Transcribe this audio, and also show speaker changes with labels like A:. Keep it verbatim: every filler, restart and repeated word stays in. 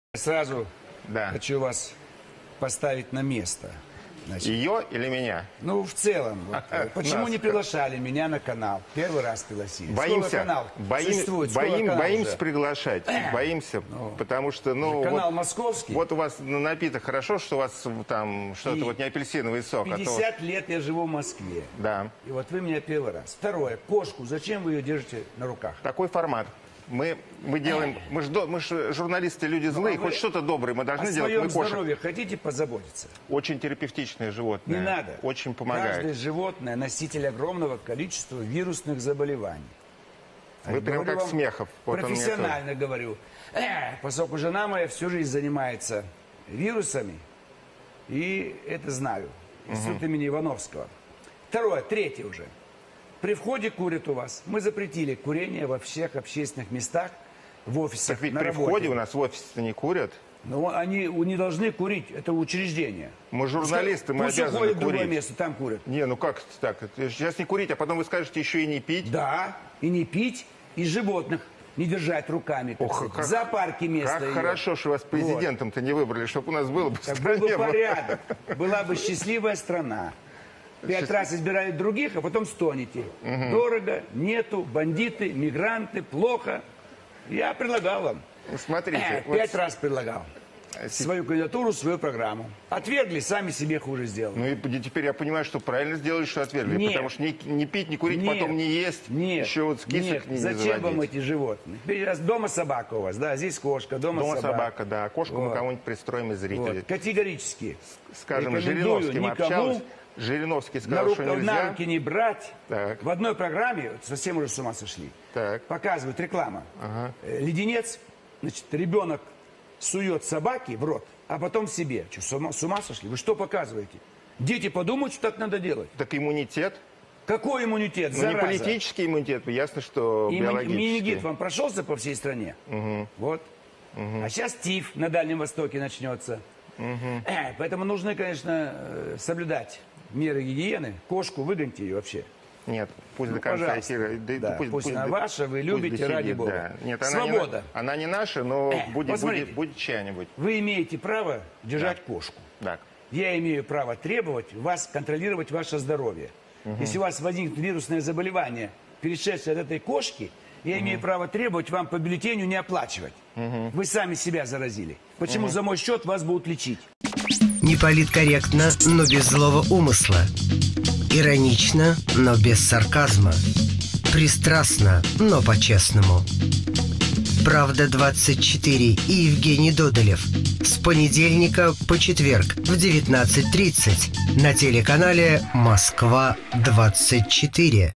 A: Сразу
B: Да.
A: хочу вас поставить на место. Значит,
B: Ее или меня?
A: ну, в целом, вот,
B: А,
A: почему
B: нас.
A: не приглашали меня на канал? Первый раз пригласили.
B: Боимся,
A: Сколько канал
B: боим,
A: существует? Сколько
B: боим,
A: канал
B: боимся
A: уже?
B: приглашать, боимся, потому что, ну,
A: Канал
B: вот,
A: московский.
B: вот у вас напиток хорошо, что у вас там что-то
A: И
B: вот не апельсиновый сок, а то...
A: пятьдесят лет я живу в Москве.
B: Да,
A: И вот вы меня первый раз. Второе. Кошку. Зачем вы ее держите на руках?
B: такой формат. Мы, мы делаем, мы же мы ж журналисты, люди злые,
A: а вы
B: хоть что-то доброе мы должны
A: О
B: делать.
A: своем
B: Мы кошек.
A: здоровье хотите позаботиться?
B: Очень терапевтичное животное.
A: Не надо.
B: Очень помогает.
A: Каждое животное носитель огромного количества вирусных заболеваний.
B: Вы
A: А
B: прям
A: говорю
B: как
A: вам
B: Смехов. Вот он мне
A: профессионально говорю. Э, поскольку жена моя всю жизнь занимается вирусами, и это знаю. Институт имени Ивановского. Второе, третье уже. При входе курят у вас. Мы запретили курение во всех общественных местах, в офисах,
B: Так ведь
A: на
B: при
A: работе.
B: входе у нас в офисе не курят.
A: Но они не должны курить, это учреждение.
B: Мы журналисты, мы
A: Пусть
B: обязаны
A: уходят в другое
B: курить.
A: место, там курят.
B: Не, ну как так? Сейчас не курить, а потом вы скажете еще и не пить.
A: Да, и не пить, и животных не держать руками. так
B: Ох,
A: сказать.
B: как-
A: в зоопарке место.
B: Как
A: ее.
B: хорошо, что вас президентом-то не выбрали, чтобы у нас было бы в
A: Так был бы
B: стране.
A: порядок, была бы счастливая страна. Пять раз избирали других, а потом стонете. Дорого, нету, бандиты, мигранты, плохо. Я предлагал вам.
B: Ну, смотрите,
A: Э,
B: вот
A: Пять раз предлагал.
B: с-
A: Свою кандидатуру, свою программу. Отвергли, сами себе хуже сделали.
B: Ну и теперь я понимаю, что правильно сделали, что отвергли.
A: Нет.
B: Потому что не, не пить, не курить,
A: Нет,
B: потом не есть.
A: Нет,
B: еще вот список
A: нет.
B: не, не
A: Зачем вам
B: заводить.
A: эти животные? Теперь раз дома собака у вас, да, здесь кошка, дома,
B: Дома
A: собака.
B: собака, да. Кошку мы
A: Вот.
B: кому-нибудь пристроим из зрителей.
A: Вот. Категорически.
B: Скажем, с
A: Рекомендую
B: Жириновским
A: никому
B: общалась. Жириновский
A: на,
B: сказал,
A: руку,
B: что
A: на
B: нельзя.
A: руки не брать.
B: Так.
A: В одной программе, вот совсем уже с ума сошли,
B: Так.
A: показывают реклама.
B: Ага.
A: Э, Леденец, значит, ребенок сует собаке в рот, а потом себе. Что, с ума, с ума сошли? Вы что показываете? Дети подумают, что так надо делать.
B: Так иммунитет.
A: Какой иммунитет,
B: Ну, не
A: зараза?
B: политический иммунитет, ясно, что
A: И
B: биологический.
A: менингит вам прошелся по всей стране? Вот. А сейчас тиф на Дальнем Востоке начнется. Э, поэтому нужно, конечно, э, соблюдать меры гигиены. Кошку выгоните ее вообще.
B: Нет, пусть
A: Ну,
B: до конца
A: пожалуйста.
B: эфира. Да,
A: Да, пусть она ваша, вы любите,
B: досидит,
A: ради бога.
B: да. Нет, она не,
A: Свобода.
B: на- она не наша, но
A: Э,
B: будет,
A: посмотрите.
B: будет, будет чья-нибудь.
A: Вы имеете право держать кошку.
B: Так.
A: Я имею право требовать вас контролировать ваше здоровье. Если у вас возникнет вирусное заболевание, перешедшее от этой кошки, я имею право требовать вам по бюллетеню не оплачивать. Вы сами себя заразили. Почему за мой счет вас будут лечить?
C: Не политкорректно, но без злого умысла. Иронично, но без сарказма. Пристрастно, но по-честному. «Правда двадцать четыре» и Евгений Додолев. С понедельника по четверг в девятнадцать тридцать на телеканале «Москва двадцать четыре».